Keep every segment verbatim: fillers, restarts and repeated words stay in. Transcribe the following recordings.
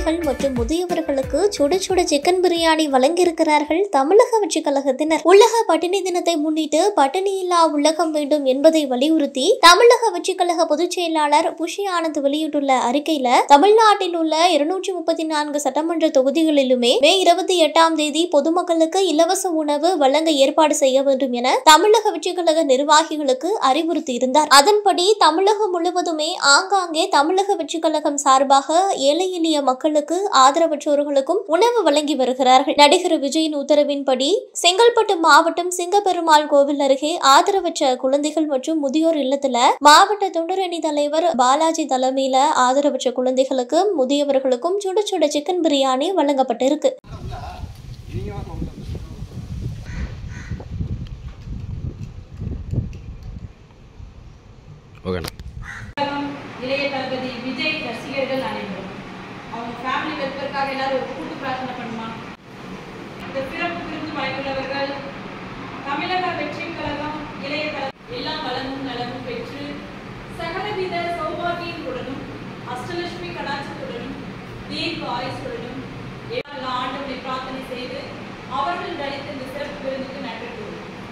குழந்தைகள் மற்றும் முதியவர்களுக்கு சுட சுட சிக்கன் பிரியாணி வழங்கியிருக்கிறார்கள் தமிழக வெற்றி கழகத்தினர். உலக பட்டினி தினத்தை முன்னிட்டு பட்டினி இல்லா உலகம் வேண்டும் என்பதை வலியுறுத்தி தமிழக வெற்றி கழக பொதுச் செயலாளர் புஷி ஆனந்த் வெளியிட்டுள்ள அறிக்கையில தமிழ்நாட்டில் உள்ள இருநூற்றி முப்பத்தி நான்கு சட்டமன்ற தொகுதிகளிலுமே மே இருபத்தி எட்டாம் தேதி பொதுமக்களுக்கு இலவச உணவு வழங்க ஏற்பாடு செய்ய வேண்டும் என தமிழக வெற்றி கழக நிர்வாகிகளுக்கு அறிவுறுத்தி இருந்தார். அதன்படி தமிழகம் முழுவதுமே ஆங்காங்கே தமிழக வெற்றி கழகம் சார்பாக ஏழை எளிய மக்களுக்கு ஆதரவற்றோர்களுக்கும் உணவு வழங்கி வருகிறார்கள். நடிகர் விஜயின் உத்தரவின்படி செங்கல்பட்டு மாவட்டம் சிங்கப்பெருமாள் கோவில் அருகே ஆதரவற்ற குழந்தைகள் மற்றும் முதியோர் இல்லத்துல மாவட்ட தொண்டரணி தலைவர் பாலாஜி தலைமையில ஆதரவற்ற குழந்தைகளுக்கும் முதியவர்களுக்கும் சுட சுட சிக்கன் பிரியாணி வழங்கப்பட்டிருக்கு. இளைய தளபதி விஜய் ரசிகர்கள் அனைவரும் அவங்க ஃபேமிலி வெல்ஃபேருக்காக எல்லாரும் ஒரு கூட்டு பிரார்த்தனை பண்ணுமா. இந்த சிறப்பு விருது வாய்ப்புள்ளவர்கள் தமிழக வெற்றி கழகம் இளைய தளபதி எல்லா வளமும் நலமும் பெற்று சகலவித சௌபாகியத்துடனும் அஷ்டலட்சுமி கடாட்சத்துடனும் தீர்க்க ஆயுசுடனும் எல்லா ஆண்டுகளை பிரார்த்தனை செய்து அவர்கள் அளித்த இந்த சிறப்பு விருதுக்கு நன்றி கூறுவோம்.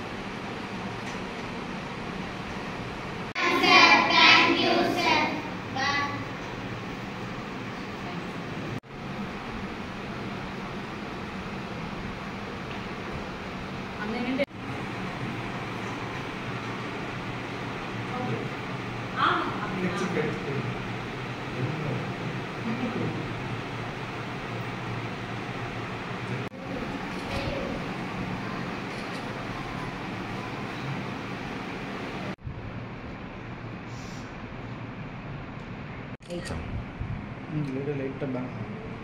லைட்டாக பேங்க்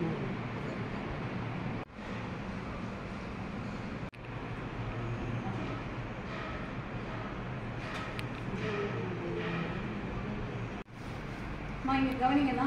இங்க கவனிங்கன்னா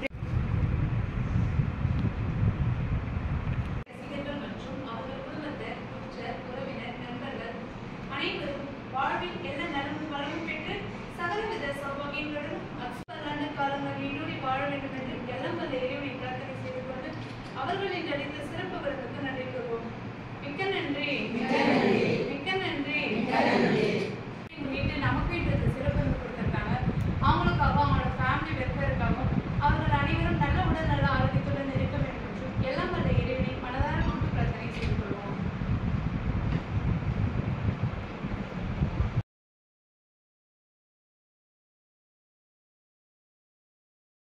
ரசிகர்கள் மற்றும் அவர்கள் குடும்பத்தினர் உற்றார் உறவினர் நண்பர்கள் அனைவரும் வாழ்வில் எல்லா நலமும் வளமும் பெற்று சகலவித சௌபாகியங்களுடன் அற்புதமான காலங்கள் நீடூழி வாழ வேண்டும் என்று எல்லாம் வல்ல இறைவனை பிரார்த்தனை செய்து கொண்டு அவர்களின் அளித்த சிறப்பு விருதுக்கு நன்றி கூறுவோம். மிக்க நன்றி, மிக்க நன்றி.